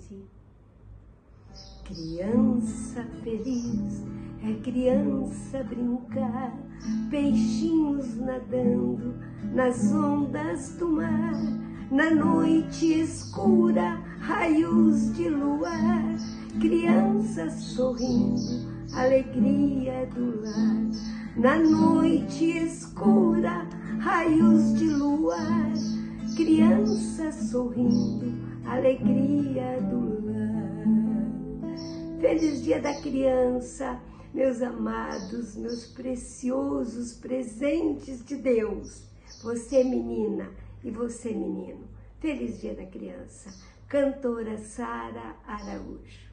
doce. Criança feliz é criança brincar, peixinhos nadando nas ondas do mar, na noite escura, raios de luar, criança sorrindo, alegria do lar, na noite escura, raios de luar, criança sorrindo, alegria do lar. Feliz Dia da Criança, meus amados, meus preciosos presentes de Deus. Você menina e você menino. Feliz Dia da Criança. Cantora Sara Araújo.